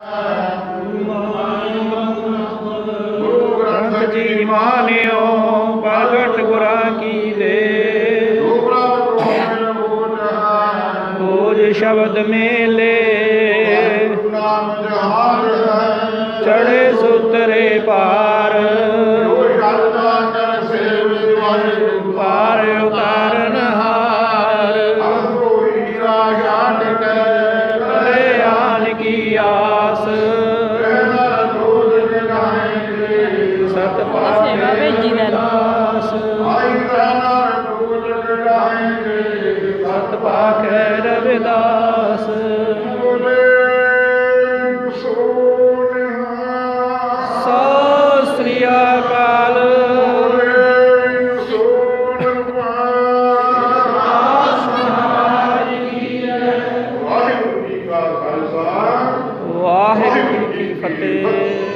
ਗੁਰੂ ਗ੍ਰੰਥ ਜੀ ਮਾਨਿਓ ਪ੍ਰਗਟ ਗੁਰਾਂ ਕੀ ਦੇ ਬੋਝ ਸ਼ਬਦ ਮੇਲੇ ਚੜੇ ਸੁਤਰੇ ਪਾਰ ਪਾਰ ਉਤਾਰਨ ਹਾਰ ਕਲਿਆਣ ਕੀ ਆਸ ਸਤ ਪਾਖੇ ਰਵਿਦਾਸ ਸਤ ਪਾਖੇ ਰਵਿਦਾਸ ਸਤਿ ਸ੍ਰੀ ਅਕਾਲ। ਵਾਹਿਗੁਰੂ ਜੀ ਕੀ ਫਤਿਹ।